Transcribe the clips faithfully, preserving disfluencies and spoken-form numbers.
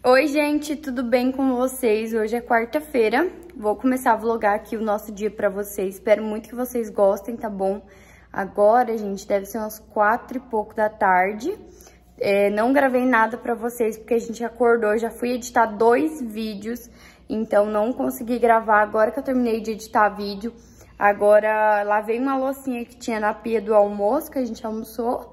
Oi, gente, tudo bem com vocês? Hoje é quarta-feira, vou começar a vlogar aqui o nosso dia pra vocês. Espero muito que vocês gostem, tá bom? Agora, gente, deve ser umas quatro e pouco da tarde. É, não gravei nada pra vocês porque a gente acordou, já fui editar dois vídeos, então não consegui gravar agora que eu terminei de editar vídeo. Agora, lavei uma loucinha que tinha na pia do almoço, que a gente almoçou.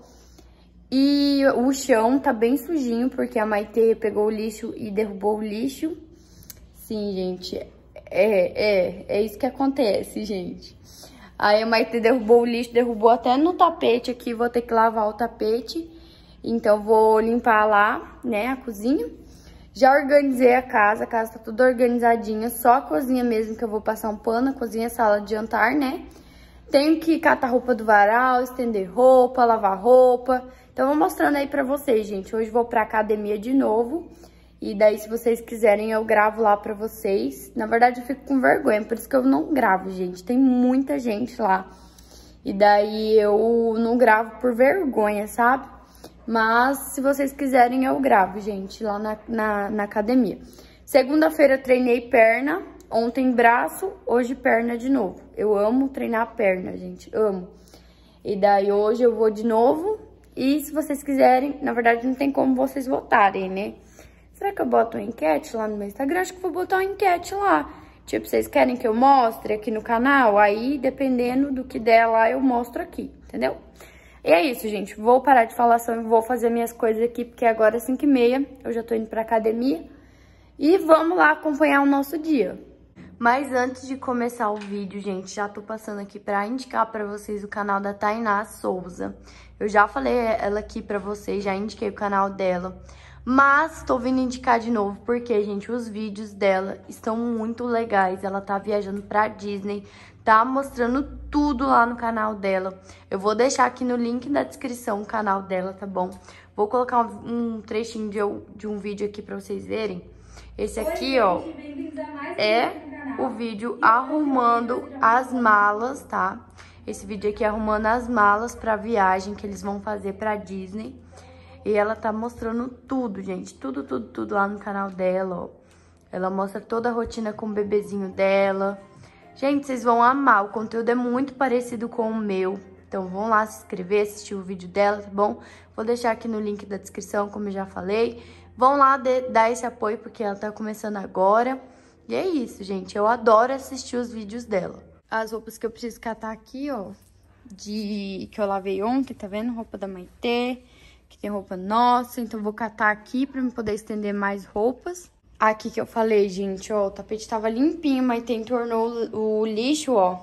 E o chão tá bem sujinho, porque a Maitê pegou o lixo e derrubou o lixo. Sim, gente, é, é, é isso que acontece, gente. Aí a Maitê derrubou o lixo, derrubou até no tapete aqui, vou ter que lavar o tapete. Então, vou limpar lá, né, a cozinha. Já organizei a casa, a casa tá tudo organizadinha, só a cozinha mesmo que eu vou passar um pano, a cozinha é sala de jantar, né? Tenho que catar roupa do varal, estender roupa, lavar roupa. Então, vou mostrando aí pra vocês, gente. Hoje vou pra academia de novo. E daí, se vocês quiserem, eu gravo lá pra vocês. Na verdade, eu fico com vergonha, por isso que eu não gravo, gente. Tem muita gente lá. E daí, eu não gravo por vergonha, sabe? Mas, se vocês quiserem, eu gravo, gente, lá na, na, na academia. Segunda-feira, treinei perna. Ontem, braço. Hoje, perna de novo. Eu amo treinar perna, gente. Amo. E daí, hoje, eu vou de novo. E se vocês quiserem, na verdade não tem como vocês votarem, né? Será que eu boto uma enquete lá no meu Instagram? Acho que vou botar uma enquete lá. Tipo, vocês querem que eu mostre aqui no canal? Aí, dependendo do que der lá, eu mostro aqui, entendeu? E é isso, gente. Vou parar de falação e vou fazer minhas coisas aqui, porque agora é cinco e meia. Eu já tô indo pra academia. E vamos lá acompanhar o nosso dia. Mas antes de começar o vídeo, gente, já tô passando aqui pra indicar pra vocês o canal da Tainá Souza. Eu já falei ela aqui pra vocês, já indiquei o canal dela. Mas tô vindo indicar de novo, porque, gente, os vídeos dela estão muito legais. Ela tá viajando pra Disney, tá mostrando tudo lá no canal dela. Eu vou deixar aqui no link da descrição o canal dela, tá bom? Vou colocar um, um trechinho de, de um vídeo aqui pra vocês verem. Esse aqui, ó, é o vídeo arrumando as malas, tá? Esse vídeo aqui é arrumando as malas pra viagem que eles vão fazer pra Disney. E ela tá mostrando tudo, gente. Tudo, tudo, tudo lá no canal dela, ó. Ela mostra toda a rotina com o bebezinho dela. Gente, vocês vão amar. O conteúdo é muito parecido com o meu. Então, vão lá se inscrever, assistir o vídeo dela, tá bom? Vou deixar aqui no link da descrição, como eu já falei. Vão lá de, dar esse apoio, porque ela tá começando agora. E é isso, gente. Eu adoro assistir os vídeos dela. As roupas que eu preciso catar aqui, ó. De que eu lavei ontem, tá vendo? Roupa da Maitê. Que tem roupa nossa. Então, vou catar aqui pra eu poder estender mais roupas. Aqui que eu falei, gente, ó. O tapete tava limpinho, mas tem tornou o, o lixo, ó.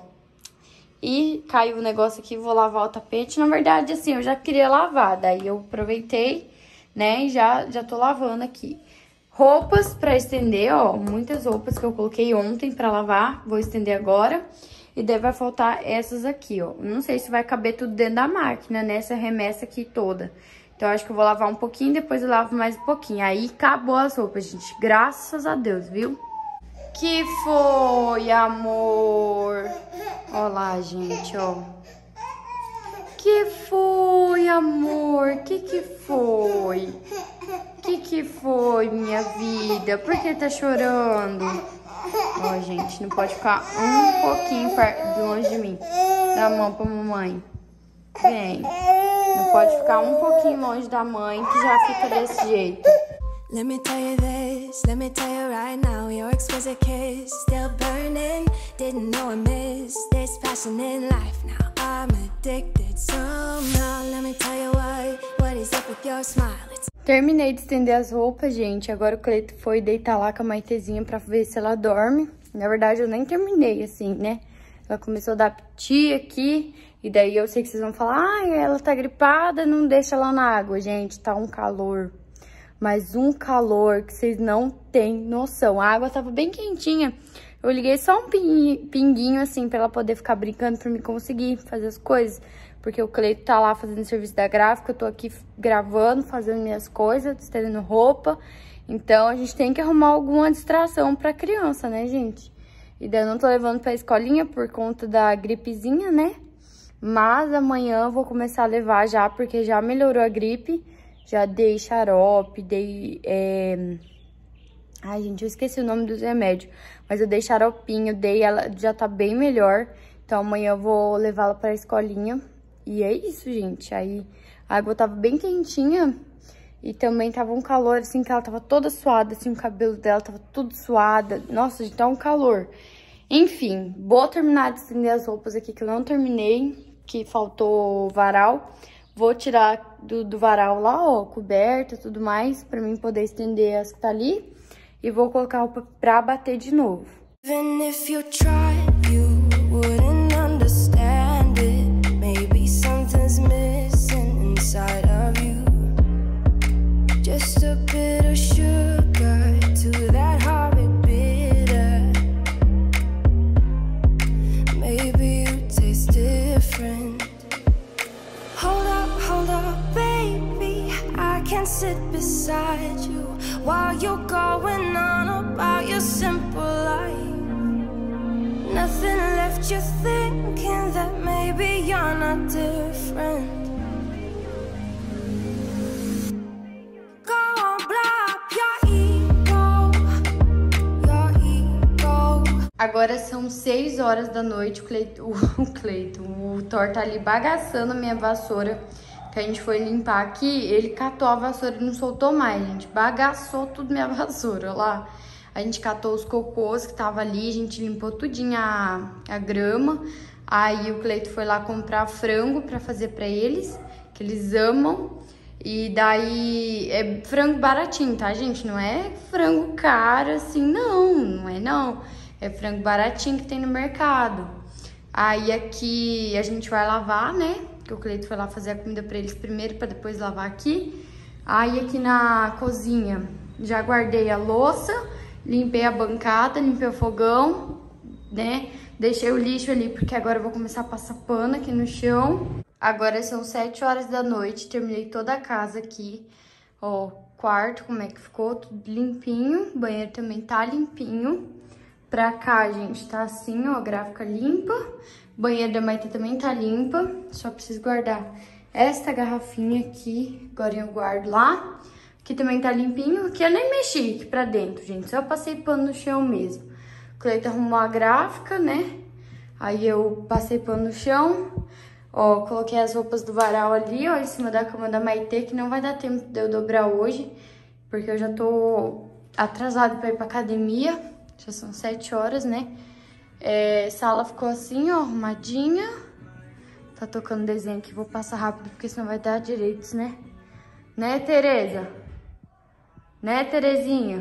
E caiu o negócio aqui, vou lavar o tapete. Na verdade, assim, eu já queria lavar. Daí, eu aproveitei, né? E já, já tô lavando aqui. Roupas pra estender, ó, muitas roupas que eu coloquei ontem pra lavar, vou estender agora. E daí vai faltar essas aqui, ó. Não sei se vai caber tudo dentro da máquina, né, essa remessa aqui toda. Então, acho que eu vou lavar um pouquinho, depois eu lavo mais um pouquinho. Aí, acabou as roupas, gente. Graças a Deus, viu? Que foi, amor? Ó lá, gente, ó. Que foi, amor? Que que foi? Que que foi, minha vida? Por que tá chorando? Ó, gente, não pode ficar um pouquinho longe de mim. Dá a mão pra mamãe. Vem. Não pode ficar um pouquinho longe da mãe, que já fica desse jeito. Let me tell you this, let me tell you right now, your exquisite kiss still burning. Didn't know I missed this passion in life. Now I'm addicted somehow. Let me tell you what, what is up with your smile. It's... Terminei de estender as roupas, gente. Agora o Cleito foi deitar lá com a Maitezinha pra ver se ela dorme. Na verdade, eu nem terminei, assim, né? Ela começou a dar piti aqui. E daí eu sei que vocês vão falar, ai, ah, ela tá gripada, não deixa ela na água. Gente, tá um calor. Mas um calor que vocês não têm noção. A água tava bem quentinha. Eu liguei só um pinguinho, assim, pra ela poder ficar brincando, pra me conseguir fazer as coisas. Porque o Cleito tá lá fazendo serviço da gráfica, eu tô aqui gravando, fazendo minhas coisas, estendendo roupa. Então, a gente tem que arrumar alguma distração pra criança, né, gente? E daí eu não tô levando pra escolinha por conta da gripezinha, né? Mas amanhã eu vou começar a levar já, porque já melhorou a gripe. Já dei xarope, dei é, Ai, gente, eu esqueci o nome dos remédios. Mas eu dei xaropinho, dei, ela já tá bem melhor. Então amanhã eu vou levá-la pra escolinha. E é isso, gente. Aí a água tava bem quentinha. E também tava um calor, assim, que ela tava toda suada, assim, o cabelo dela tava tudo suada. Nossa, gente, tá um calor. Enfim, vou terminar de estender as roupas aqui que eu não terminei, que faltou varal. Vou tirar do, do varal lá, ó, coberta e tudo mais, pra mim poder estender as que tá ali. E vou colocar a roupa pra bater de novo. Even if you tried, you wouldn't understand it. Maybe something's missing inside of you. Just a bit of sugar to that horrid bitter. Maybe you taste different. Hold up, hold up, baby. I can sit beside you while you're going on about your simple life. Nothing left you thinking that maybe you're not different. Go on, blow up your ego, your ego. Agora são seis horas da noite, o Cleito, o Cleito, o Thor tá ali bagaçando a minha vassoura, que a gente foi limpar aqui, ele catou a vassoura e não soltou mais, gente, bagaçou tudo minha vassoura, olha lá. A gente catou os cocôs que tava ali, a gente limpou tudinho a, a grama. Aí o Cleito foi lá comprar frango pra fazer pra eles, que eles amam. E daí é frango baratinho, tá, gente? Não é frango caro assim, não, não é não. É frango baratinho que tem no mercado. Aí aqui a gente vai lavar, né? Que o Cleito foi lá fazer a comida pra eles primeiro, pra depois lavar aqui. Aí aqui na cozinha já guardei a louça. Limpei a bancada, limpei o fogão, né? Deixei o lixo ali, porque agora eu vou começar a passar pano aqui no chão. Agora são sete horas da noite, terminei toda a casa aqui. Ó, quarto, como é que ficou? Tudo limpinho. O banheiro também tá limpinho. Pra cá, gente, tá assim, ó, gráfica limpa. O banheiro da Maite também tá limpa. Só preciso guardar esta garrafinha aqui. Agora eu guardo lá. Aqui também tá limpinho, aqui eu nem mexi aqui pra dentro, gente, só passei pano no chão mesmo. O Cleito arrumou a gráfica, né? Aí eu passei pano no chão, ó, coloquei as roupas do varal ali, ó, em cima da cama da Maitê, que não vai dar tempo de eu dobrar hoje, porque eu já tô atrasado pra ir pra academia, já são sete horas, né? É, sala ficou assim, ó, arrumadinha. Tá tocando desenho aqui, vou passar rápido, porque senão vai dar direitos, né? Né, Tereza? Né, Terezinha?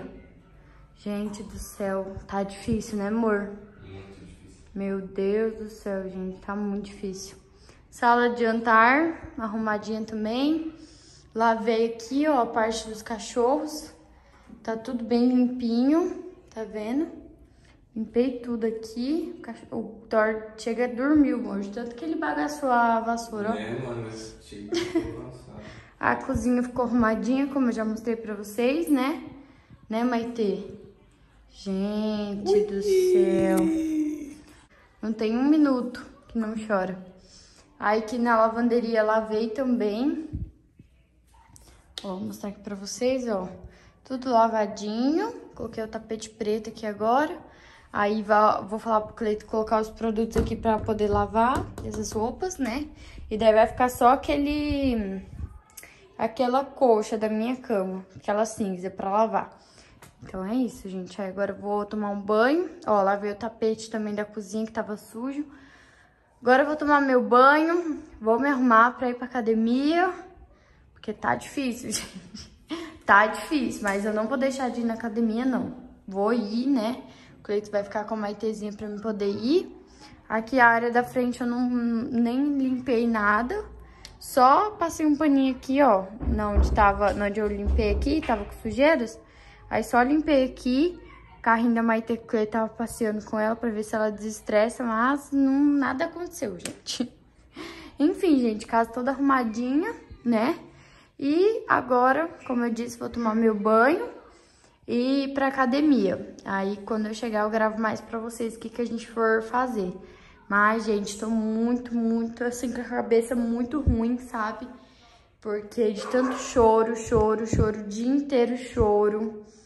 Gente do céu, tá difícil, né, amor? Muito difícil. Meu Deus do céu, gente, tá muito difícil. Sala de jantar, arrumadinha também. Lavei aqui, ó, a parte dos cachorros. Tá tudo bem limpinho, tá vendo? Limpei tudo aqui. O Thor chega e dormiu hoje, tanto que ele bagaçou a vassoura, ó. É, mano, mas chega cansado. A cozinha ficou arrumadinha, como eu já mostrei pra vocês, né? Né, Maitê? Gente Ui. do céu. Não tem um minuto que não chora. Aí aqui na lavanderia lavei também. Ó, vou mostrar aqui pra vocês, ó. Tudo lavadinho. Coloquei o tapete preto aqui agora. Aí vou falar pro Cleito colocar os produtos aqui pra poder lavar essas roupas, né? E daí vai ficar só aquele... aquela colcha da minha cama, aquela cinza pra lavar. Então é isso, gente. Aí agora eu vou tomar um banho. Ó, lavei o tapete também da cozinha que tava sujo. Agora eu vou tomar meu banho, vou me arrumar pra ir pra academia, porque tá difícil, gente. Tá difícil, mas eu não vou deixar de ir na academia, não. Vou ir, né? O Cleito vai ficar com a Maitezinha pra eu poder ir. Aqui a área da frente eu não, nem limpei nada. Só passei um paninho aqui, ó, onde, tava, onde eu limpei aqui, tava com sujeiras. Aí só limpei aqui, o carrinho da Maite que eu tava passeando com ela pra ver se ela desestressa, mas não, nada aconteceu, gente. Enfim, gente, casa toda arrumadinha, né? E agora, como eu disse, vou tomar meu banho e ir pra academia. Aí, quando eu chegar, eu gravo mais pra vocês o que, que a gente for fazer. Mas, gente, tô muito, muito, assim, com a cabeça muito ruim, sabe? Porque de tanto choro, choro, choro, o dia inteiro choro.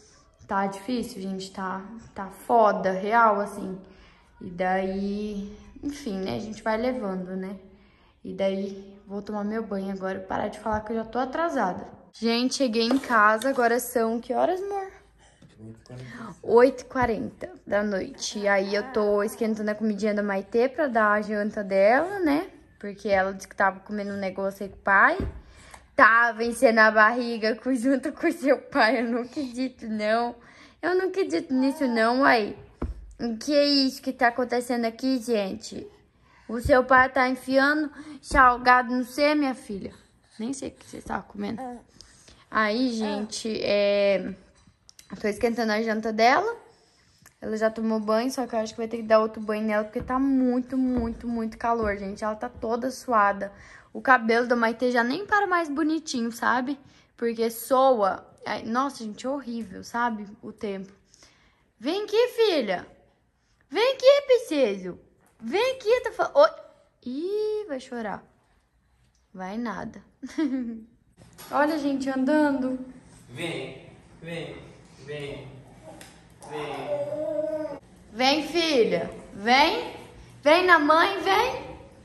Tá difícil, gente, tá, tá foda, real, assim. E daí, enfim, né, a gente vai levando, né? E daí, vou tomar meu banho agora e parar de falar que eu já tô atrasada. Gente, cheguei em casa, agora são que horas, amor? oito e quarenta da noite. E aí eu tô esquentando a comidinha da Maitê pra dar a janta dela, né? Porque ela disse que tava comendo um negócio aí com o pai. Tava enchendo a barriga com, junto com o seu pai. Eu não acredito, não. Eu não acredito nisso, não, aí. O que é isso que tá acontecendo aqui, gente? O seu pai tá enfiando salgado no você, minha filha? Nem sei o que você tava comendo. Aí, gente, é... tô esquentando a janta dela. Ela já tomou banho, só que eu acho que vai ter que dar outro banho nela, porque tá muito, muito, muito calor, gente. Ela tá toda suada. O cabelo da Maitê já nem para mais bonitinho, sabe? Porque soa. Ai, nossa, gente, é horrível, sabe? O tempo. Vem aqui, filha. Vem aqui, princesa. Vem aqui, tá falando. Oi. Ih, vai chorar. Vai nada. Olha, gente, andando. Vem, vem, vem, vem. Vem, filha. Vem. Vem na mãe, vem.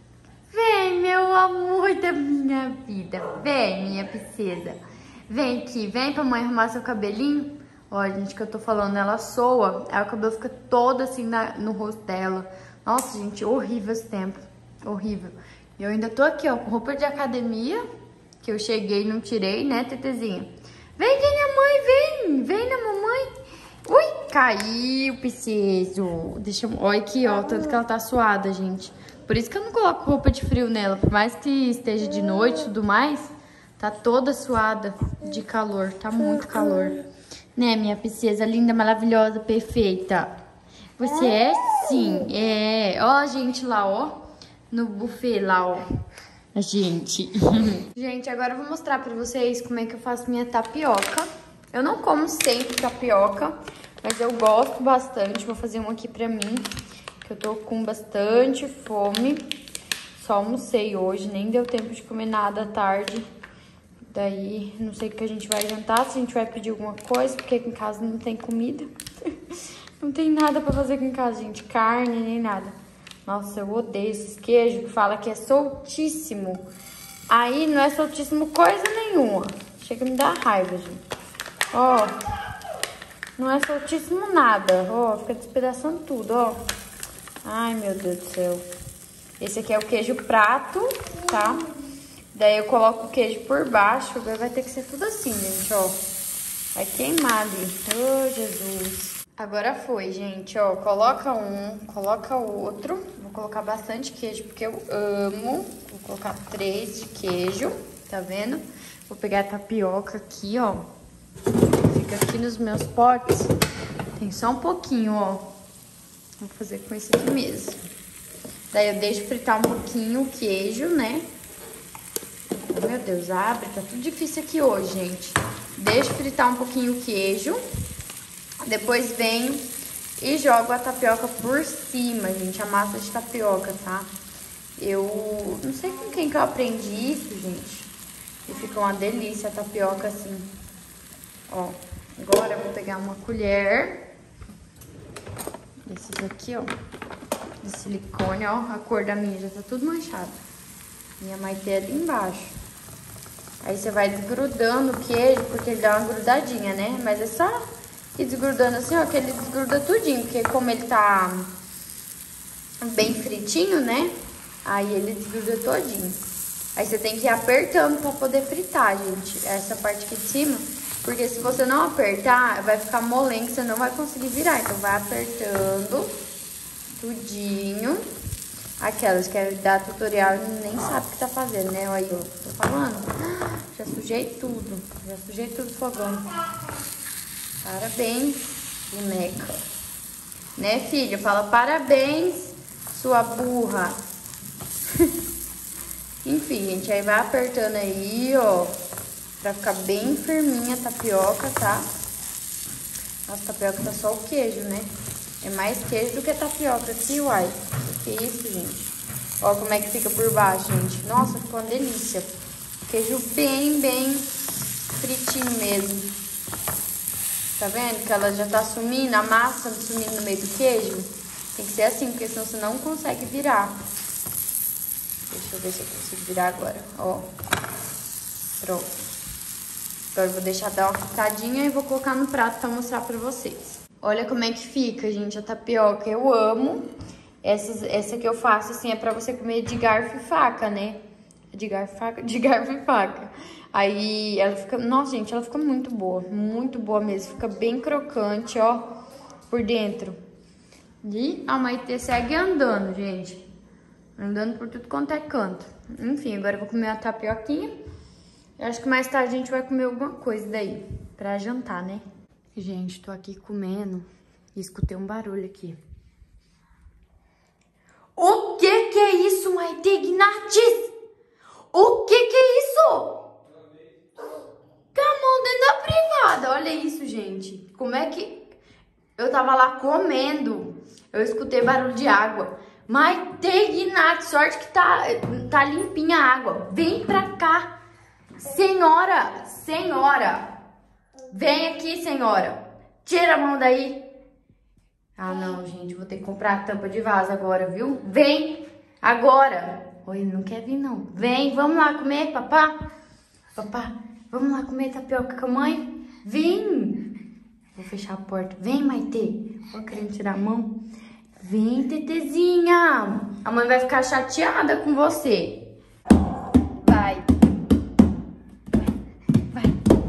Vem, meu amor da minha vida. Vem, minha princesa. Vem aqui, vem pra mãe arrumar seu cabelinho. Olha, gente, que eu tô falando, ela soa. Aí o cabelo fica todo assim na, no rosto dela. Nossa, gente, horrível esse tempo. Horrível. E eu ainda tô aqui, ó, com roupa de academia. Que eu cheguei e não tirei, né, Tetezinha? Vem aqui na mãe, vem. Vem na mamãe. Ui, caiu, preciso. Deixa eu... Olha aqui, ó, tanto que ela tá suada, gente. Por isso que eu não coloco roupa de frio nela. Por mais que esteja de noite e tudo mais, tá toda suada de calor. Tá muito calor. Né, minha princesa linda, maravilhosa, perfeita. Você é sim. É. Ó, gente, lá, ó. No buffet lá, ó. A gente. Gente, agora eu vou mostrar pra vocês como é que eu faço minha tapioca. Eu não como sempre tapioca, mas eu gosto bastante. Vou fazer um aqui pra mim. Eu tô com bastante fome. Só almocei hoje, nem deu tempo de comer nada à tarde. Daí, não sei o que a gente vai jantar, se a gente vai pedir alguma coisa, porque aqui em casa não tem comida. Não tem nada pra fazer aqui em casa, gente. Carne, nem nada. Nossa, eu odeio esses queijos que fala que é soltíssimo. Aí não é soltíssimo coisa nenhuma. Chega a me dar raiva, gente. Ó, não é soltíssimo nada. Ó, fica despedaçando tudo, ó. Ai, meu Deus do céu. Esse aqui é o queijo prato, tá? Daí eu coloco o queijo por baixo. Agora vai ter que ser tudo assim, gente, ó. Vai queimar ali. Oh, Jesus. Agora foi, gente, ó. Coloca um, coloca o outro. Vou colocar bastante queijo, porque eu amo. Vou colocar três de queijo, tá vendo? Vou pegar a tapioca aqui, ó. Fica aqui nos meus potes. Tem só um pouquinho, ó. Vou fazer com esse aqui mesmo. Daí eu deixo fritar um pouquinho o queijo, né? Oh, meu Deus, abre. Tá tudo difícil aqui hoje, gente. Deixo fritar um pouquinho o queijo. Depois venho e jogo a tapioca por cima, gente. A massa de tapioca, tá? Eu não sei com quem que eu aprendi isso, gente. E fica uma delícia a tapioca assim. Ó, agora eu vou pegar uma colher. Esses aqui, ó, de silicone, ó. A cor da minha já tá tudo manchada. Minha Maitê é ali embaixo. Aí você vai desgrudando o queijo, porque ele dá uma grudadinha, né? Mas é só ir desgrudando assim, ó, que ele desgruda tudinho. Porque como ele tá bem fritinho, né? Aí ele desgruda todinho. Aí você tem que ir apertando pra poder fritar, gente. Essa parte aqui de cima. Porque se você não apertar, vai ficar molengo, você não vai conseguir virar. Então vai apertando tudinho. Aquelas que querem dar tutorial e nem sabe o que tá fazendo, né? Olha aí, eu tô falando. Já sujei tudo. Já sujei tudo o fogão. Parabéns, boneca. Né, filha? Fala parabéns, sua burra. Enfim, gente, aí vai apertando aí, ó. Pra ficar bem firminha a tapioca, tá? Nossa, tapioca tá só o queijo, né? É mais queijo do que tapioca aqui, uai. Que isso, gente? Ó como é que fica por baixo, gente. Nossa, ficou uma delícia. Queijo bem, bem fritinho mesmo. Tá vendo que ela já tá sumindo, a massa sumindo no meio do queijo? Tem que ser assim, porque senão você não consegue virar. Deixa eu ver se eu consigo virar agora, ó. Pronto. Agora eu vou deixar dar uma fritadinha e vou colocar no prato pra mostrar pra vocês. Olha como é que fica, gente, a tapioca. Eu amo. Essa, essa que eu faço, assim, é pra você comer de garfo e faca, né? De garfo e faca? De garfo e faca. Aí ela fica... Nossa, gente, ela fica muito boa. Muito boa mesmo. Fica bem crocante, ó. Por dentro. E a Maitê segue andando, gente. Andando por tudo quanto é canto. Enfim, agora eu vou comer uma tapioquinha. Eu acho que mais tarde a gente vai comer alguma coisa daí. Pra jantar, né? Gente, tô aqui comendo e escutei um barulho aqui. O que que é isso, Maitê Ignatis? O que que é isso? Camão dentro da privada. Olha isso, gente. Como é que... Eu tava lá comendo. Eu escutei barulho de água. Maitê Ignatis, sorte que tá, tá limpinha a água. Vem pra cá. Senhora, senhora. Vem aqui, senhora. Tira a mão daí. Ah, não, gente. Vou ter que comprar a tampa de vaso agora, viu? Vem agora. Oi, não quer vir, não. Vem, vamos lá comer, papá. Papá, vamos lá comer tapioca com a mãe? Vem. Vou fechar a porta. Vem, Maitê. Vou querendo tirar a mão. Vem, Tetezinha. A mãe vai ficar chateada com você. Vai. Vai.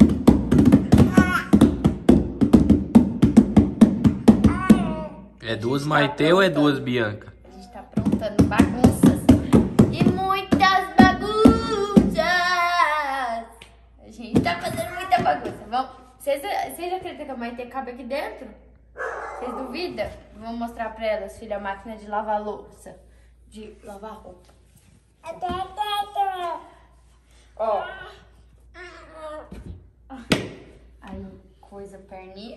É duas Maitê ou é duas Bianca? A gente tá aprontando bagunças. E muitas bagunças. A gente tá fazendo muita bagunça. Vamos. Vocês, vocês acreditam que a Maitê cabe aqui dentro? Vocês duvidam? Vamos mostrar pra elas, filha, a máquina de lavar louça. De lavar roupa. Ó. Aí, coisa, perninha.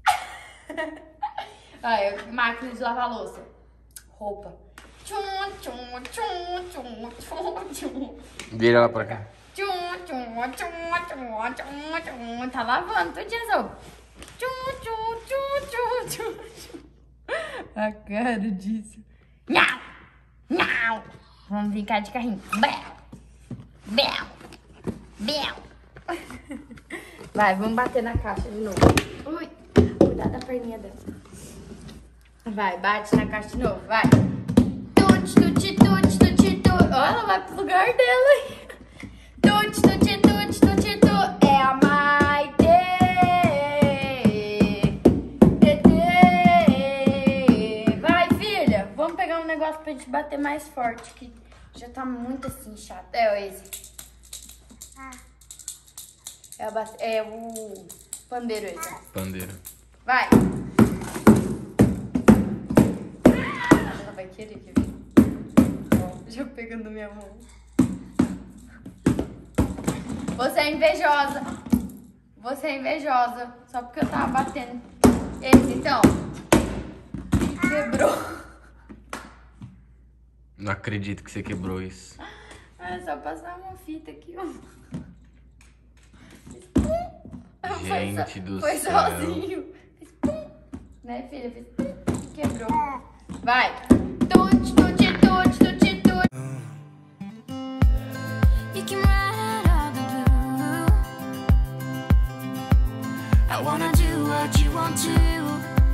Aí, máquina de lavar louça. Roupa. Tchum, tchum, tchum, tchum, tchum, tchum. Vira lá pra cá. Tchum, tchum, tchum, tchum, tchum, tchum. Tá lavando tudinho, só. Tchum, tchum, tchum, tchum, tchum. A cara disso. Não, não. Vamos brincar de carrinho. Bel, bel, bel. Vai, vamos bater na caixa de novo. Ui, cuidado da perninha dela. Vai, bate na caixa de novo, vai. Tut, tut, tut, tut, tut. Ó, ela vai pro lugar dela aí. Tut, tut, tut, tut, tut. É a Maitê. Vai, filha. Vamos pegar um negócio pra gente bater mais forte, que já tá muito assim chato. É esse. É, a bate... é o pandeiro esse. Pandeiro. Vai. Ela vai querer, quer ver? Ó, já pegando minha mão. Você é invejosa. Você é invejosa. Só porque eu tava batendo. Esse, então. Quebrou. Não acredito que você quebrou isso. É só passar uma fita aqui, ó. Gente foi do foi céu. Foi sozinho. Fiz pum. Né, filha? Fiz pum. Quebrou. Vai. Tut, tut, tut, tut, tut. You can ride all the blue. I wanna do what you want to.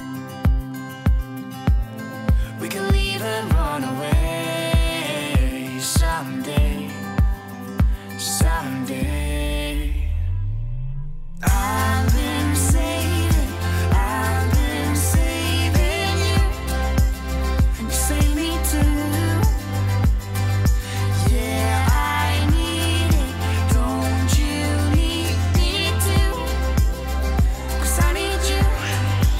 We can leave and run away someday, someday. I've been saving, I've been saving you. You save me too. Yeah, I need it. Don't you need me too? 'Cause I need you.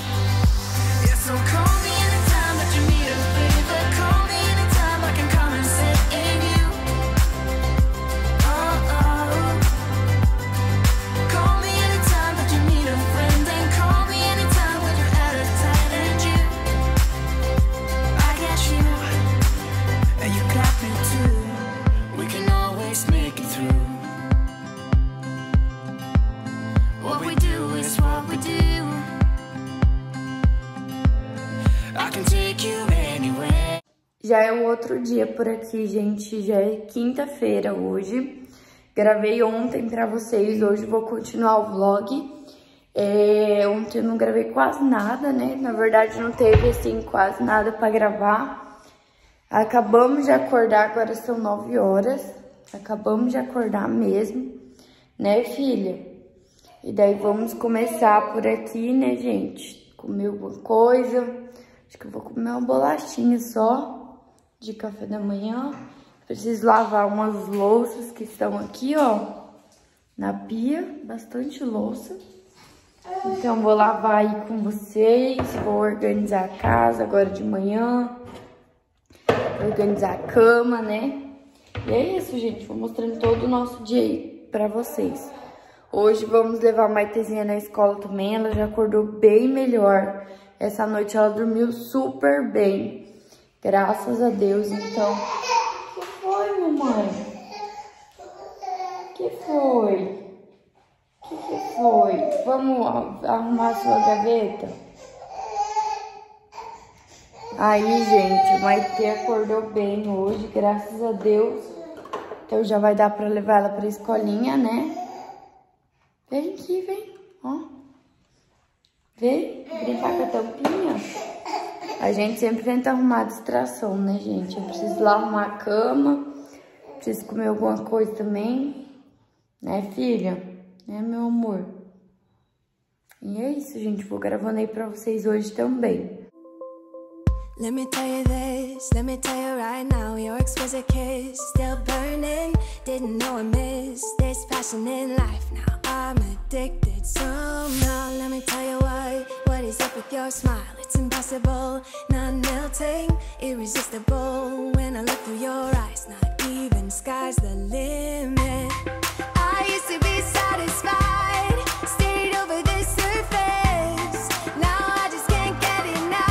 I can take you anywhere. Já é o outro dia por aqui, gente. Já é quinta-feira hoje. Gravei ontem pra vocês, hoje vou continuar o vlog. É, ontem eu não gravei quase nada, né? Na verdade não teve, assim, quase nada pra gravar. Acabamos de acordar, agora são nove horas. Acabamos de acordar mesmo, né, filha? E daí vamos começar por aqui, né, gente? Comer alguma coisa. Acho que eu vou comer uma bolachinha só de café da manhã. Preciso lavar umas louças que estão aqui, ó, na pia. Bastante louça. Então, vou lavar aí com vocês. Vou organizar a casa agora de manhã. Organizar a cama, né? E é isso, gente. Vou mostrando todo o nosso dia aí pra vocês. Hoje vamos levar a Maitezinha na escola também. Ela já acordou bem melhor. Essa noite ela dormiu super bem. Graças a Deus, então... O que foi, mamãe? O que foi? O que, que foi? Vamos arrumar a sua gaveta? Aí, gente, a Maite acordou bem hoje, graças a Deus. Então já vai dar pra levar ela pra escolinha, né? Vem aqui, vem, ó. Vem brincar com a tampinha. A gente sempre tenta arrumar a distração, né, gente? Eu preciso lá arrumar a cama. Preciso comer alguma coisa também. Né, filha? Né, meu amor? E é isso, gente. Vou gravando aí pra vocês hoje também. Let me tell you this, let me tell you right now, your exquisite kiss still burning, didn't know I missed this passion in life, now I'm addicted somehow. Let me tell you what, what is up with your smile, it's impossible, not melting, irresistible, when I look through your eyes, not even sky's the limit. I used to be satisfied, stayed over the surface, now I just can't get enough.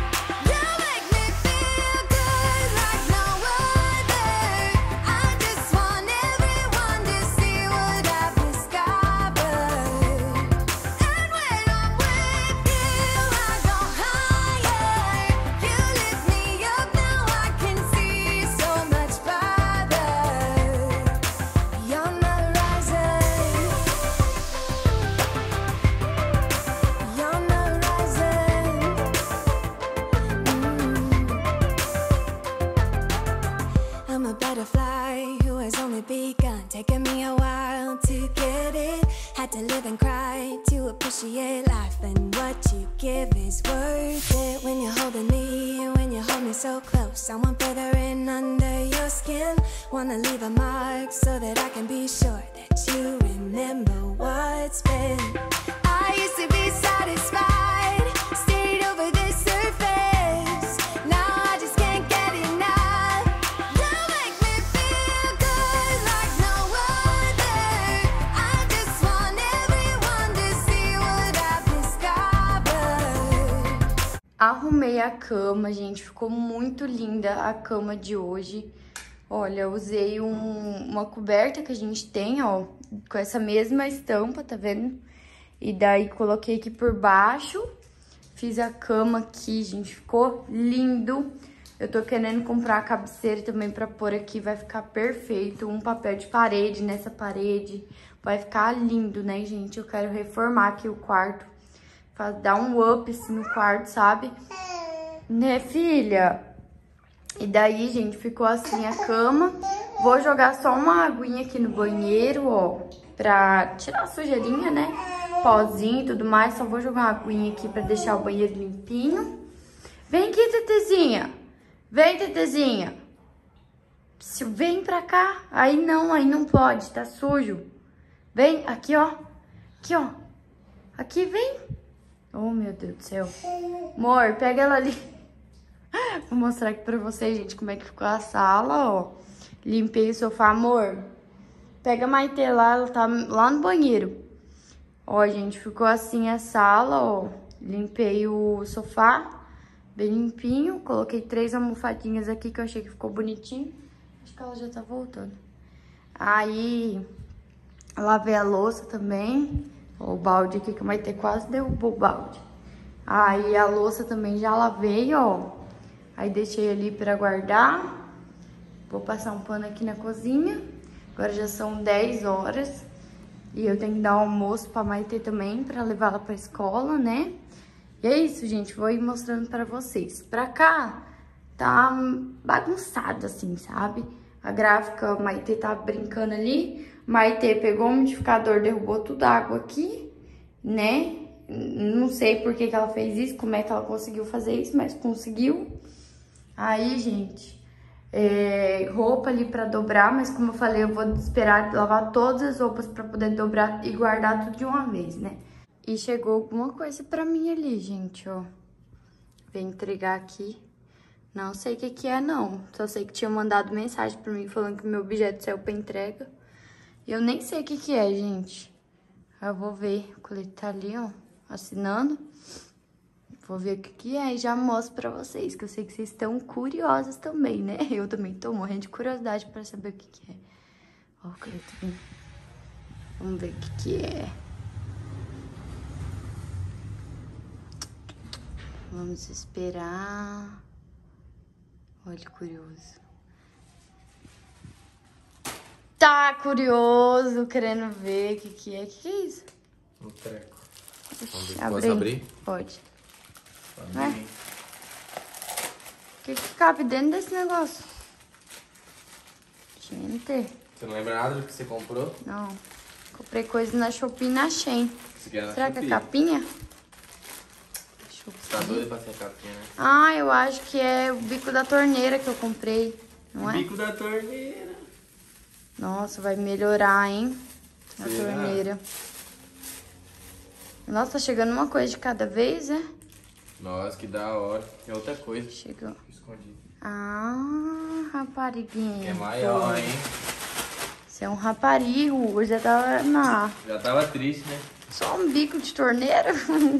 Taking me a while to get it. Had to live and cry to appreciate life, and what you give is worth it. When you're holding me, when you hold me so close, I want further in under your skin. Wanna leave a mark so that I can be sure that you remember what's been. I used to be satisfied, stayed over the surface. Now I just can't get enough. You make me feel good like no other. I just want everyone to see what I've discovered. Arrumei a cama, gente. Ficou muito linda a cama de hoje. Olha, eu usei um, uma coberta que a gente tem, ó, com essa mesma estampa, tá vendo? E daí coloquei aqui por baixo. Fiz a cama aqui, gente. Ficou lindo. Eu tô querendo comprar a cabeceira também pra pôr aqui. Vai ficar perfeito. Um papel de parede nessa parede. Vai ficar lindo, né, gente? Eu quero reformar aqui o quarto. Dar um up, assim, no quarto, sabe? Né, filha? E daí, gente, ficou assim a cama. Vou jogar só uma aguinha aqui no banheiro, ó. Pra tirar a sujeirinha, né? Pozinho e tudo mais. Só vou jogar uma aguinha aqui pra deixar o banheiro limpinho. Vem aqui, Tetezinha. Vem, Tetezinha. Vem pra cá. Aí não, aí não pode. Tá sujo. Vem, aqui, ó. Aqui, ó. Aqui, vem. Oh, meu Deus do céu. Amor, pega ela ali. Vou mostrar aqui pra vocês, gente, como é que ficou a sala, ó. Limpei o sofá, amor. Pega a Maite lá, ela tá lá no banheiro. Ó, gente, ficou assim a sala, ó. Limpei o sofá, bem limpinho. Coloquei três almofadinhas aqui que eu achei que ficou bonitinho. Acho que ela já tá voltando. Aí, lavei a louça também. Ó, o balde aqui que a Maite quase derrubou o balde. Aí a louça também já lavei, ó. Aí deixei ali pra guardar. Vou passar um pano aqui na cozinha. Agora já são dez horas. E eu tenho que dar um almoço pra Maitê também, pra levar ela pra escola, né? E é isso, gente. Vou ir mostrando pra vocês. Pra cá, tá bagunçado, assim, sabe? A gráfica, a Maitê tá brincando ali. Maitê pegou o umidificador, derrubou tudo a água aqui, né? Não sei por que que ela fez isso, como é que ela conseguiu fazer isso, mas conseguiu. Aí, gente, é, roupa ali pra dobrar, mas como eu falei, eu vou esperar lavar todas as roupas pra poder dobrar e guardar tudo de uma vez, né? E chegou alguma coisa pra mim ali, gente, ó. Vem entregar aqui. Não sei o que que é, não. Só sei que tinha mandado mensagem pra mim falando que o meu objeto saiu pra entrega. E eu nem sei o que que é, gente. Eu vou ver. O colete tá ali, ó, assinando. Vou ver o que que é e já mostro pra vocês, que eu sei que vocês estão curiosas também, né? Eu também tô morrendo de curiosidade pra saber o que que é. Ó, o colete vindo. Vamos ver o que que é. Vamos esperar. Olha, curioso. Tá curioso, querendo ver o que que é. O que que é isso? Um treco. Ixi, Posso abrir? Pode. Abrir. O que que cabe dentro desse negócio? Gente. Você não lembra nada do que você comprou? Não. Comprei coisa na Shopee e na Shein. Isso aqui é na Será Shopee. que é capinha? Você tá doido pra ser capinha, né? Ah, eu acho que é o bico da torneira que eu comprei, não é? Bico da torneira. Nossa, vai melhorar, hein? A Será? torneira. Nossa, tá chegando uma coisa de cada vez, né? Nossa, que da hora. É outra coisa. Chegou. Escondido. Ah, rapariguinha. É maior, hein? Você é um raparigo. Já tava na... Já tava triste, né? Só um bico de torneira.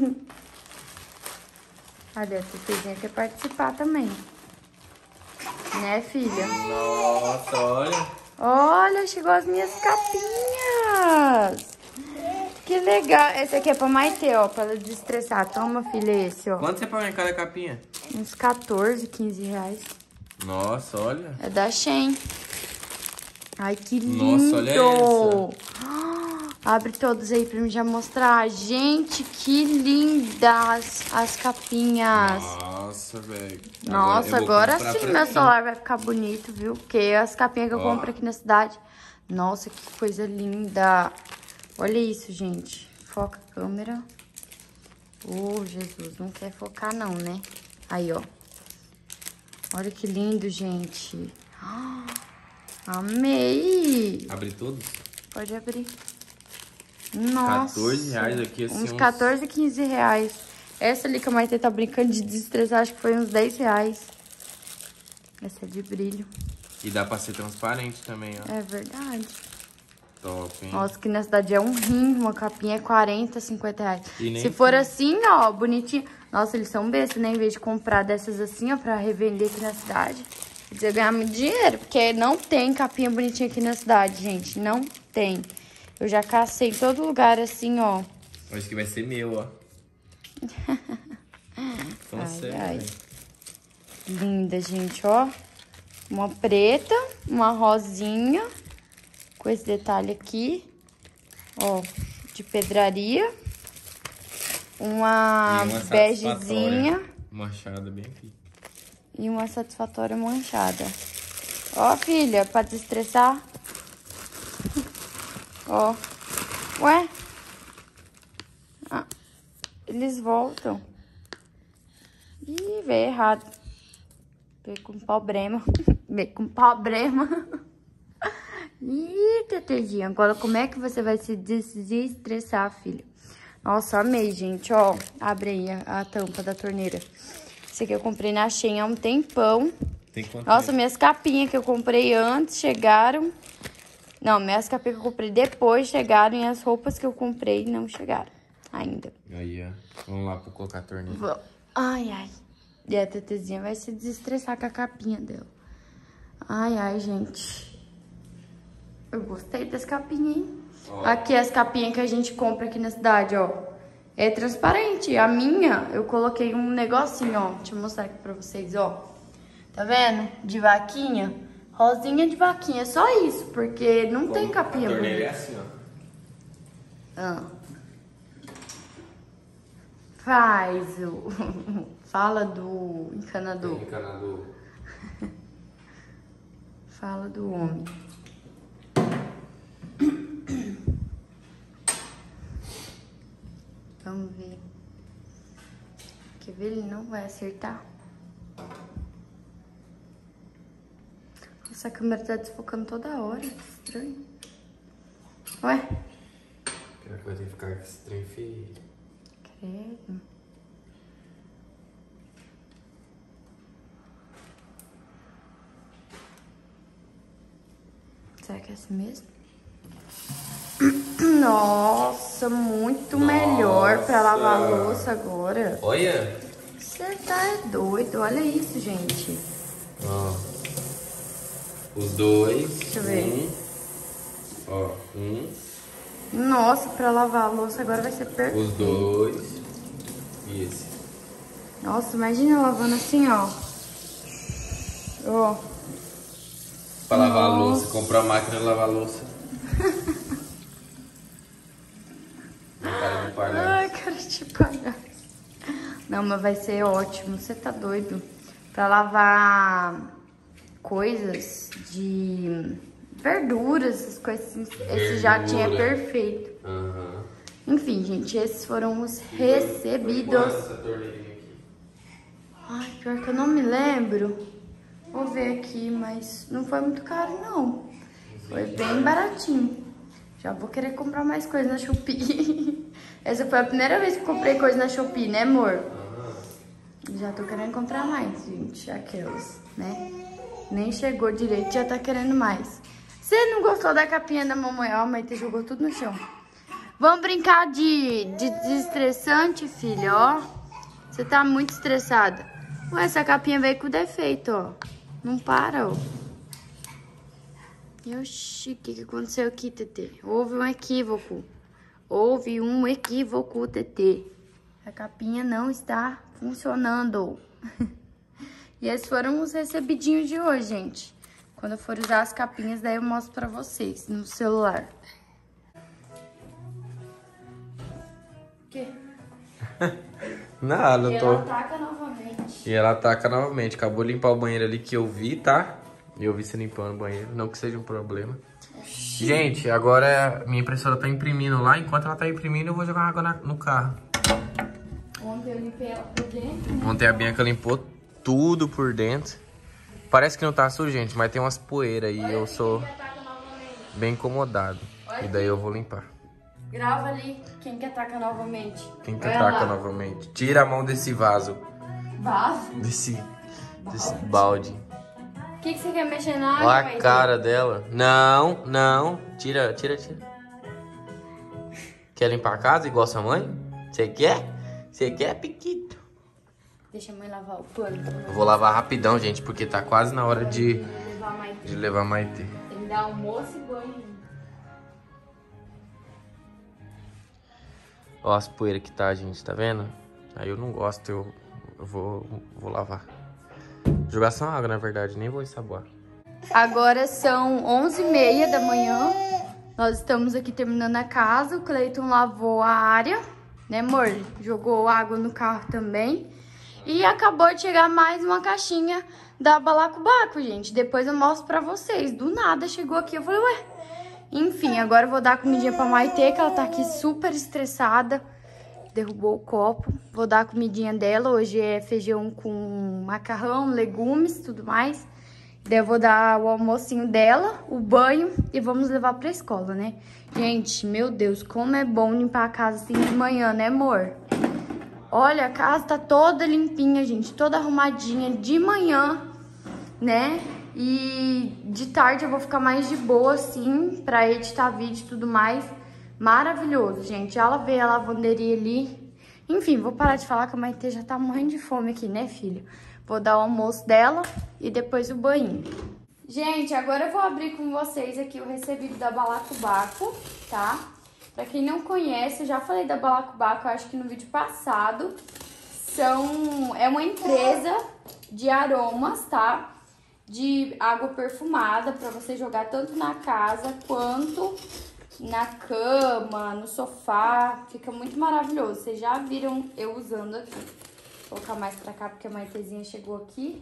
Olha, a Tetezinha quer participar também. Né, filha? Nossa, olha. Olha, chegou as minhas capinhas. Que legal. Esse aqui é pra Maitê, ó, pra ela desestressar. Toma, filha, esse, ó. Quanto você paga em cada capinha? Uns quatorze, quinze reais. Nossa, olha. É da Shein. Ai, que lindo. Nossa, olha essa. Abre todos aí pra mim já mostrar. Gente, que lindas as capinhas. Nossa, velho. Nossa, agora, agora sim meu celular vai ficar bonito, viu? Porque as capinhas que eu Ó. compro aqui na cidade. Nossa, que coisa linda. Olha isso, gente. Foca a câmera. Oh, Jesus, não quer focar não, né? Aí, ó. Olha que lindo, gente. Ah, amei. Abre todos? Pode abrir. Nossa. quatorze reais aqui, assim. Uns quatorze, quinze reais. Essa ali que a Maitê tá brincando de desestressar, acho que foi uns dez reais. Essa é de brilho. E dá pra ser transparente também, ó. É verdade. Top, hein? Nossa, aqui na cidade é um rim, uma capinha é quarenta, cinquenta reais. E nem Se for tem. assim, ó, bonitinho. Nossa, eles são bestas, né? Em vez de comprar dessas assim, ó, pra revender aqui na cidade. Eles iam ganhar muito dinheiro, porque não tem capinha bonitinha aqui na cidade, gente. Não tem. Eu já cacei em todo lugar assim, ó. Acho que vai ser meu, ó. Fala Ai, sério, ai. velho. Linda, gente, ó. Uma preta, uma rosinha, com esse detalhe aqui, ó, de pedraria. Uma, E uma begezinha satisfatória manchada bem aqui. e uma satisfatória manchada. Ó, filha, pra desestressar. Ó. Ué? Ah, eles voltam. Ih, veio errado. Veio com problema. Veio com problema. Ih, Tetezinha, agora como é que você vai se desestressar, filha? Nossa, amei, gente, ó. Abre aí a, a tampa da torneira. Esse aqui eu comprei na Shein há um tempão. Tem quanto Nossa, tempo? minhas capinhas que eu comprei antes chegaram. Não, minhas capinhas que eu comprei depois chegaram e as roupas que eu comprei não chegaram ainda. Aí, ó. Vamos lá pra colocar a torneira. Vou- Ai, ai. E a Tetezinha vai se desestressar com a capinha dela. Ai, ai, gente. Eu gostei das capinhas, hein? Ó. Aqui as capinhas que a gente compra aqui na cidade, ó. É transparente. A minha, eu coloquei um negocinho, ó. Deixa eu mostrar aqui pra vocês, ó. Tá vendo? De vaquinha. Rosinha de vaquinha. É só isso, porque não Como tem capinha. A torneira é assim, ó. Ah. Faz o... Fala do encanador. Encanador. Fala do homem. Vamos ver. Quer ver? Ele não vai acertar. Essa câmera tá desfocando toda hora. Que estranho. Ué? Aquela coisa de ficar estranho feio. Credo. Será que é assim mesmo? Nossa, muito Nossa. melhor pra lavar a louça agora. Olha. Você tá doido. Olha isso, gente. Ó. Os dois. Deixa eu ver. Um. Ó, um. Nossa, pra lavar a louça agora vai ser perfeito. Os dois. E esse. Nossa, imagina lavando assim, ó. Ó. Pra lavar a louça, comprar uma máquina de lavar a louça. Cara de palhaço. Ai, cara de palhaço. Não, mas vai ser ótimo, você tá doido. Pra lavar coisas de verduras, essas coisas assim. Verdura. Esse jatinho é perfeito. Uhum. Enfim, gente, esses foram os recebidos. Essa torneirinha aqui? Ai, pior que eu não me lembro. Vou ver aqui, mas não foi muito caro, não. Foi bem baratinho. Já vou querer comprar mais coisa na Shopee. Essa foi a primeira vez que eu comprei coisa na Shopee, né, amor? Já tô querendo comprar mais, gente. Aquelas, né? Nem chegou direito, já tá querendo mais. Você não gostou da capinha da mamãe? Ó, a mãe jogou tudo no chão. Vamos brincar de, de desestressante, filha, ó. Você tá muito estressada. Ué, essa capinha veio com defeito, ó. Não para, ó. Oxi, o que, que aconteceu aqui, Tetê? Houve um equívoco. Houve um equívoco, Tetê. A capinha não está funcionando. E esses foram os recebidinhos de hoje, gente. Quando eu for usar as capinhas, daí eu mostro pra vocês no celular. O quê? Nada, eu tô... E ela ataca novamente. E ela ataca novamente. Acabou de limpar o banheiro ali que eu vi, tá? Eu vi você limpando o banheiro. Não que seja um problema. Oxi. Gente, agora minha impressora tá imprimindo lá. Enquanto ela tá imprimindo, eu vou jogar água na, no carro. Ontem eu limpei ela por dentro. Ontem a Bianca limpou tudo por dentro. Parece que não tá sujo, gente, mas tem umas poeiras aí. Eu sou bem incomodado. E daí eu vou limpar. Grava ali quem que ataca novamente. Quem que ataca novamente? Tira a mão desse vaso. Vaso? Desse, desse balde. O que, que você quer mexer na água? Olha a cara dela. Não, não. Tira, tira, tira. Quer limpar a casa igual sua mãe? Você quer? Você quer, Piquito? Deixa a mãe lavar o pano. Eu vou lavar rapidão, gente, porque tá quase na hora de, de levar a Maitê. Tem que dar almoço e banho. Ó as poeiras que tá, gente, tá vendo? Aí eu não gosto, eu, eu vou, vou lavar. Jogar só água, na verdade, nem vou ensaboar. Agora são onze e meia da manhã. Nós estamos aqui terminando a casa. O Cleiton lavou a área, né, amor? Jogou água no carro também. E acabou de chegar mais uma caixinha da Balacobaco, gente. Depois eu mostro pra vocês. Do nada chegou aqui, eu falei, ué... Enfim, agora eu vou dar comidinha pra Maitê, que ela tá aqui super estressada. Derrubou o copo. Vou dar a comidinha dela. Hoje é feijão com macarrão, legumes, tudo mais. Daí eu vou dar o almocinho dela, o banho e vamos levar pra escola, né? Gente, meu Deus, como é bom limpar a casa assim de manhã, né, amor? Olha, a casa tá toda limpinha, gente, toda arrumadinha de manhã, né? E de tarde eu vou ficar mais de boa, assim, pra editar vídeo e tudo mais. Maravilhoso, gente. Ela vê a lavanderia ali. Enfim, vou parar de falar que a Maitê já tá morrendo de fome aqui, né, filho? Vou dar o almoço dela e depois o banho. Gente, agora eu vou abrir com vocês aqui o recebido da Balacobaco, tá? Pra quem não conhece, eu já falei da Balacobaco, eu acho que no vídeo passado. São, é uma empresa de aromas, tá? De água perfumada pra você jogar tanto na casa quanto na cama, no sofá. Fica muito maravilhoso. Vocês já viram eu usando aqui. Vou colocar mais pra cá porque a Maitezinha chegou aqui.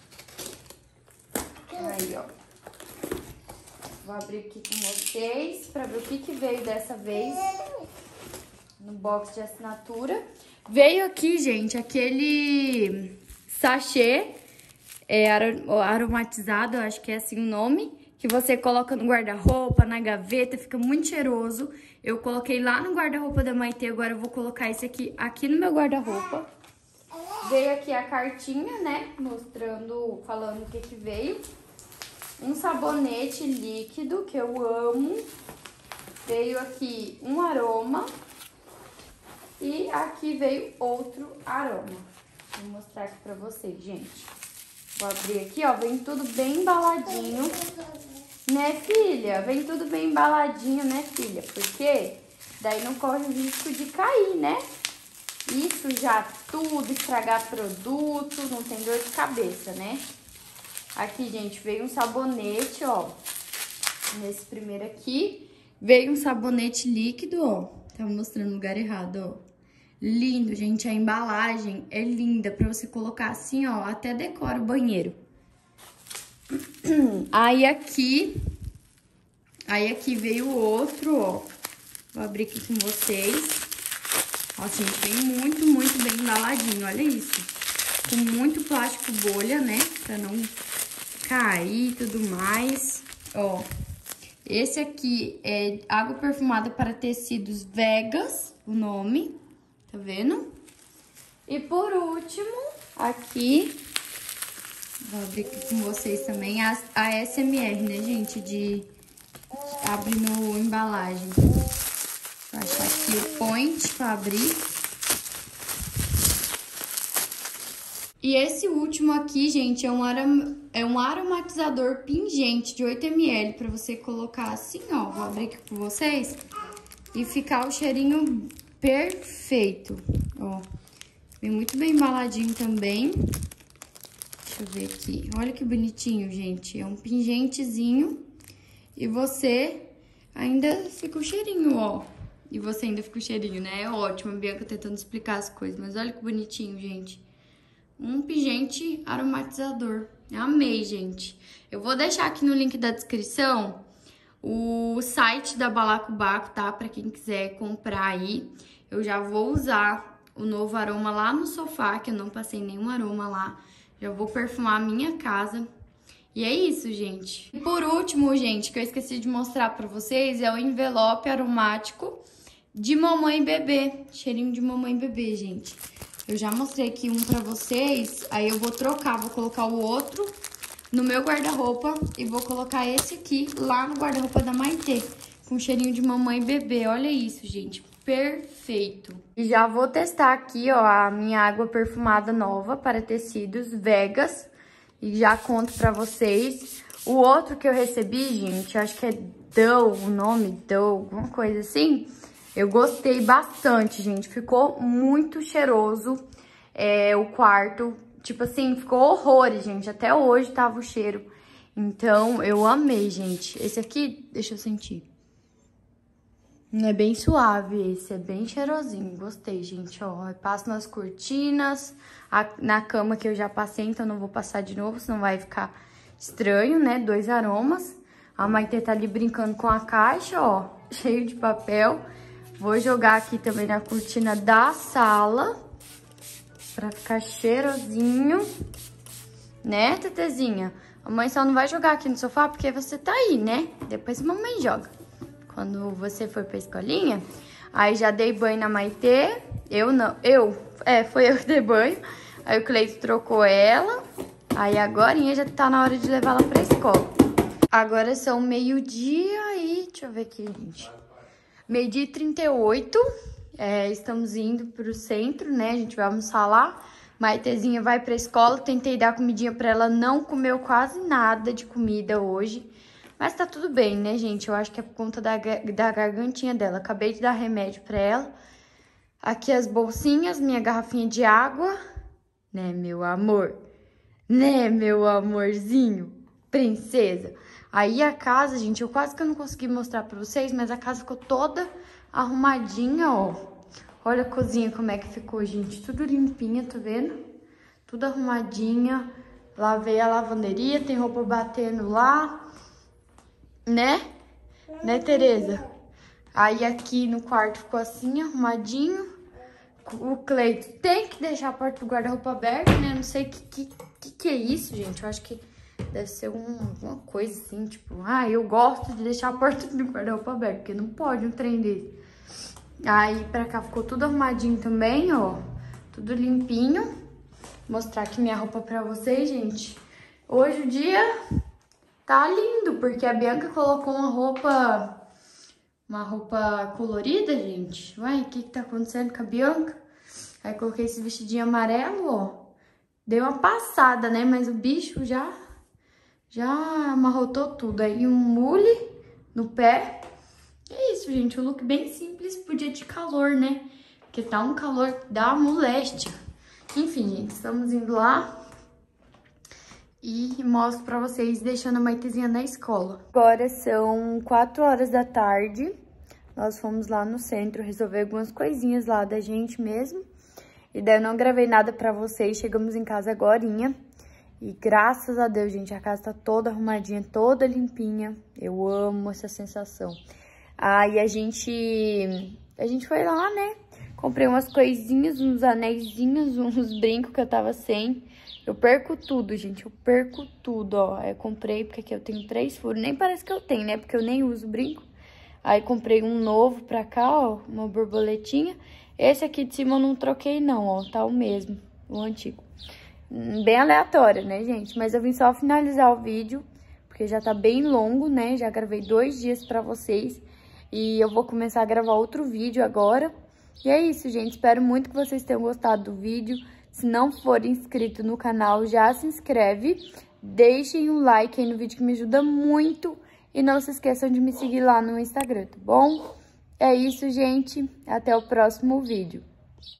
Aí, ó. Vou abrir aqui com vocês pra ver o que, que veio dessa vez no box de assinatura. Veio aqui, gente, aquele sachê é, aromatizado, eu acho que é assim o nome, que você coloca no guarda-roupa, na gaveta, fica muito cheiroso. Eu coloquei lá no guarda-roupa da Maite, agora eu vou colocar esse aqui, aqui no meu guarda-roupa. Veio aqui a cartinha, né, mostrando, falando o que que veio. Um sabonete líquido, que eu amo. Veio aqui um aroma. E aqui veio outro aroma. Vou mostrar aqui pra vocês, gente. Vou abrir aqui, ó. Vem tudo bem embaladinho. Né, filha? Vem tudo bem embaladinho, né, filha? Porque daí não corre o risco de cair, né? E sujar tudo, estragar produto, não tem dor de cabeça, né? Aqui, gente, veio um sabonete, ó. Nesse primeiro aqui. Veio um sabonete líquido, ó. Tava mostrando no lugar errado, ó. Lindo, gente. A embalagem é linda pra você colocar assim, ó. Até decora o banheiro. Aí aqui... Aí aqui veio o outro, ó. Vou abrir aqui com vocês. Ó, gente, vem muito, muito bem embaladinho. Olha isso. Com muito plástico bolha, né? Pra não cair e tudo mais. Ó. Esse aqui é água perfumada para tecidos Vegas, o nome. Tá vendo? E por último, aqui, vou abrir aqui com vocês também, a, a S M R, né, gente? De abrir no embalagem. Vou achar aqui o point para abrir. E esse último aqui, gente, é um, arom... é um aromatizador pingente de oito mililitros para você colocar assim, ó. Vou abrir aqui com vocês e ficar o cheirinho perfeito, ó. Vem muito bem embaladinho também. Deixa eu ver aqui. Olha que bonitinho, gente. É um pingentezinho e você ainda fica o cheirinho, ó. E você ainda fica o cheirinho, né? É ótimo, a Bianca tentando explicar as coisas, mas olha que bonitinho, gente. Um pingente aromatizador. Amei, gente. Eu vou deixar aqui no link da descrição o site da Balacobaco, tá? Pra quem quiser comprar aí. Eu já vou usar o novo aroma lá no sofá, que eu não passei nenhum aroma lá. Já vou perfumar a minha casa. E é isso, gente. E por último, gente, que eu esqueci de mostrar pra vocês, é o envelope aromático de mamãe e bebê. Cheirinho de mamãe e bebê, gente. Eu já mostrei aqui um pra vocês, aí eu vou trocar, vou colocar o outro no meu guarda-roupa e vou colocar esse aqui lá no guarda-roupa da Maite, com cheirinho de mamãe e bebê. Olha isso, gente, perfeito. E já vou testar aqui, ó, a minha água perfumada nova para tecidos Vegas e já conto pra vocês. O outro que eu recebi, gente, acho que é Dove, o nome Dove, alguma coisa assim. Eu gostei bastante, gente. Ficou muito cheiroso é, o quarto. Tipo assim, ficou horrores, gente. Até hoje tava o cheiro. Então, eu amei, gente. Esse aqui, deixa eu sentir. É bem suave esse, é bem cheirosinho. Gostei, gente, ó. Eu passo nas cortinas, a, na cama que eu já passei, então não vou passar de novo, senão vai ficar estranho, né? Dois aromas. A Maite tá ali brincando com a caixa, ó. Cheio de papel. Vou jogar aqui também na cortina da sala, pra ficar cheirosinho, né, Tetezinha? A mãe só não vai jogar aqui no sofá porque você tá aí, né? Depois a mamãe joga. Quando você for pra escolinha, aí já dei banho na Maite, eu não, eu, é, foi eu que dei banho. Aí o Cleito trocou ela, aí agora já tá na hora de levar ela pra escola. Agora são meio-dia e, deixa eu ver aqui, gente. Meio-dia e trinta e oito, é, estamos indo pro centro, né? A gente vai almoçar lá. Maitezinha vai pra escola, tentei dar comidinha pra ela, não comeu quase nada de comida hoje. Mas tá tudo bem, né, gente? Eu acho que é por conta da, da gargantinha dela. Acabei de dar remédio pra ela. Aqui as bolsinhas, minha garrafinha de água. Né, meu amor? Né, meu amorzinho? Princesa. Aí a casa, gente, eu quase que eu não consegui mostrar pra vocês, mas a casa ficou toda arrumadinha, ó. Olha a cozinha como é que ficou, gente. Tudo limpinha, tá vendo? Tudo arrumadinha. Lavei a lavanderia, tem roupa batendo lá, né? Né, Tereza? Aí aqui no quarto ficou assim, arrumadinho. O Cleito tem que deixar a porta do guarda-roupa aberta, né? Não sei o que, que, que é isso, gente. Eu acho que deve ser um, uma coisa assim, tipo... Ah, eu gosto de deixar a porta do guarda-roupa aberta, porque não pode um trem desse. Aí pra cá ficou tudo arrumadinho também, ó. Tudo limpinho. Vou mostrar aqui minha roupa pra vocês, gente. Hoje o dia tá lindo, porque a Bianca colocou uma roupa... Uma roupa colorida, gente. Uai, o que que tá acontecendo com a Bianca? Aí coloquei esse vestidinho amarelo, ó. Deu uma passada, né? Mas o bicho já... Já amarrotou tudo. Aí um mule no pé. É isso, gente. Um look bem simples pro dia de calor, né? Porque tá um calor da moléstia. Enfim, gente. Estamos indo lá. E mostro pra vocês deixando a Maitezinha na escola. Agora são quatro horas da tarde. Nós fomos lá no centro resolver algumas coisinhas lá da gente mesmo. E daí eu não gravei nada pra vocês. Chegamos em casa agorinha. E graças a Deus, gente, a casa tá toda arrumadinha, toda limpinha. Eu amo essa sensação. Aí a gente... A gente foi lá, né? Comprei umas coisinhas, uns anéisinhos, uns brincos que eu tava sem. Eu perco tudo, gente. Eu perco tudo, ó. Aí eu comprei, porque aqui eu tenho três furos. Nem parece que eu tenho, né? Porque eu nem uso brinco. Aí comprei um novo pra cá, ó. Uma borboletinha. Esse aqui de cima eu não troquei, não, ó. Tá o mesmo, o antigo. Bem aleatório, né, gente? Mas eu vim só finalizar o vídeo, porque já tá bem longo, né? Já gravei dois dias pra vocês. E eu vou começar a gravar outro vídeo agora. E é isso, gente. Espero muito que vocês tenham gostado do vídeo. Se não for inscrito no canal, já se inscreve. Deixem um like aí no vídeo que me ajuda muito. E não se esqueçam de me seguir lá no Instagram, tá bom? É isso, gente. Até o próximo vídeo.